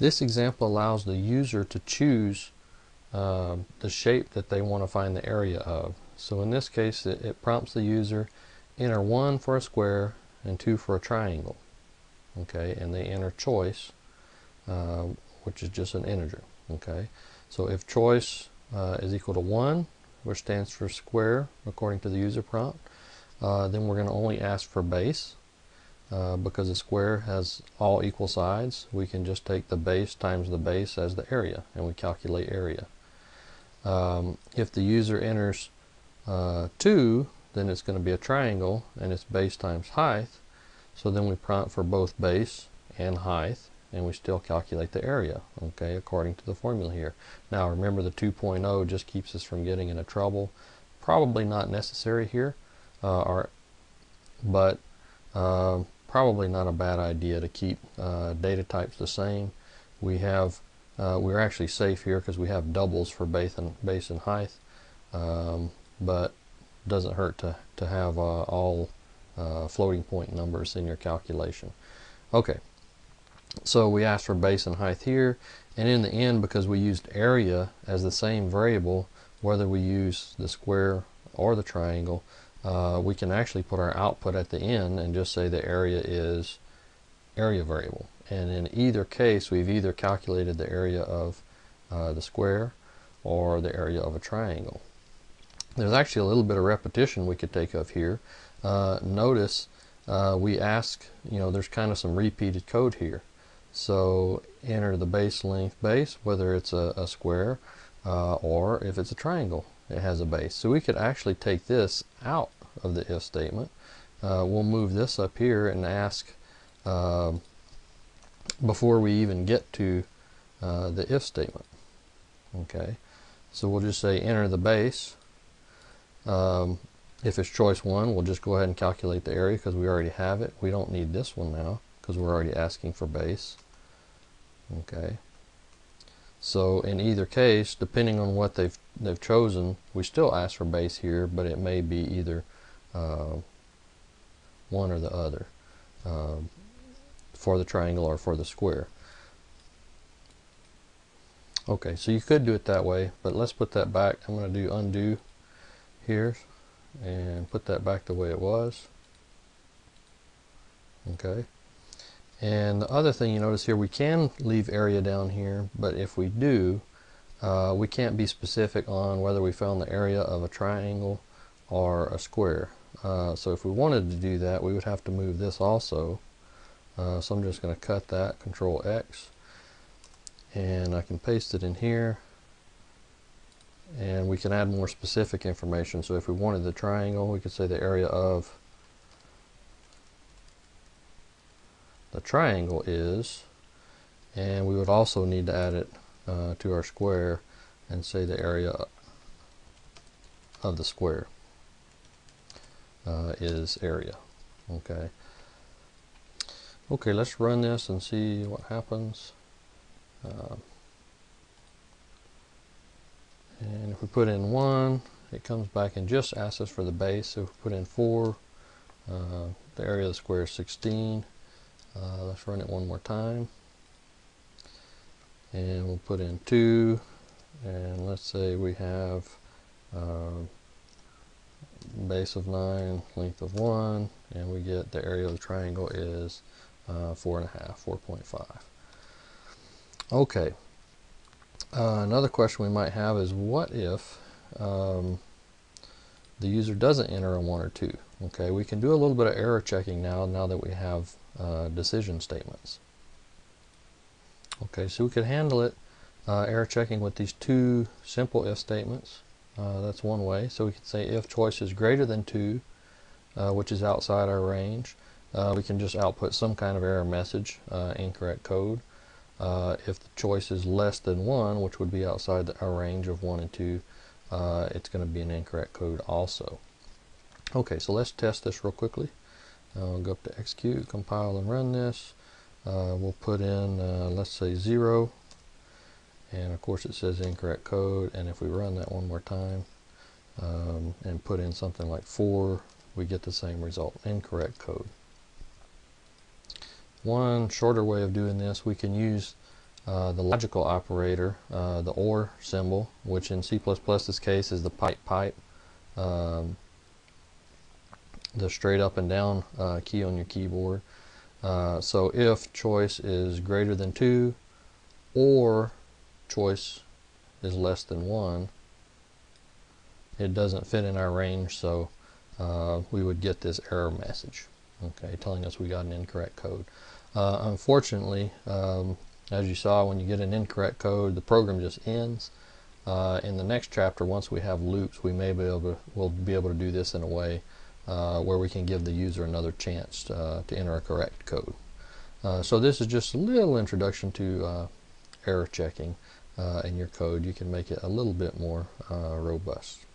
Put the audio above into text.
This example allows the user to choose the shape that they want to find the area of. So in this case, it prompts the user, enter 1 for a square and 2 for a triangle. Okay, and they enter choice, which is just an integer. Okay, so if choice is equal to 1, which stands for square according to the user prompt, then we're going to only ask for base. Because a square has all equal sides, we can just take the base times the base as the area, and we calculate area. If the user enters 2, then it's going to be a triangle, and it's base times height. So then we prompt for both base and height, and we still calculate the area, okay, according to the formula here. Now remember, the 2.0 just keeps us from getting into trouble. Probably not necessary here, but probably not a bad idea to keep data types the same. We're actually safe here because we have doubles for base and height, but doesn't hurt to have all floating point numbers in your calculation. Okay, so we asked for base and height here, and in the end, because we used area as the same variable, whether we use the square or the triangle, we can actually put our output at the end and just say the area is area variable. And in either case, we've either calculated the area of the square or the area of a triangle. There's actually a little bit of repetition we could take of here. Notice we ask, there's kind of some repeated code here. So enter the base length base, whether it's a square or if it's a triangle, it has a base. So we could actually take this out of the if statement. We'll move this up here and ask before we even get to the if statement. Okay, so we'll just say enter the base. If it's choice 1, we'll just go ahead and calculate the area because we already have it. We don't need this one now because we're already asking for base. Okay, so in either case, depending on what they've chosen, we still ask for base here, but it may be either one or the other, for the triangle or for the square. Okay, so you could do it that way, but let's put that back. I'm going to do undo here and put that back the way it was. Okay, and the other thing you notice here, we can leave area down here, but if we do, we can't be specific on whether we found the area of a triangle or a square. So if we wanted to do that, we would have to move this also. So I'm just going to cut that, Control X, and I can paste it in here, and we can add more specific information. So if we wanted the triangle, we could say the area of the triangle is, and we would also need to add it to our square and say the area of the square is area. Okay. Okay, let's run this and see what happens. And if we put in 1, it comes back and just asks us for the base. So if we put in 4, the area of the square is 16. Let's run it one more time. And we'll put in 2, and let's say we have base of 9, length of 1, and we get the area of the triangle is 4.5. Okay. Another question we might have is, what if the user doesn't enter a 1 or 2? Okay, we can do a little bit of error checking now that we have decision statements. Okay, so we could handle it error checking with these 2 simple if statements. That's one way. So we could say if choice is greater than 2, which is outside our range, we can just output some kind of error message, incorrect code. If the choice is less than 1, which would be outside our range of 1 and 2, it's going to be an incorrect code also. Okay, so let's test this real quickly. I'll go up to execute, compile, and run this. We'll put in, let's say 0, and of course it says incorrect code, and if we run that one more time and put in something like 4, we get the same result, incorrect code. One shorter way of doing this, we can use the logical operator, the OR symbol, which in C++ this case is the pipe, um, the straight up and down key on your keyboard. So if choice is greater than 2 or choice is less than 1, it doesn't fit in our range, so we would get this error message, okay, telling us we got an incorrect code. Unfortunately, as you saw, when you get an incorrect code, the program just ends. In the next chapter, once we have loops, we'll be able to do this in a way where we can give the user another chance to enter a correct code. So this is just a little introduction to error checking in your code. You can make it a little bit more robust.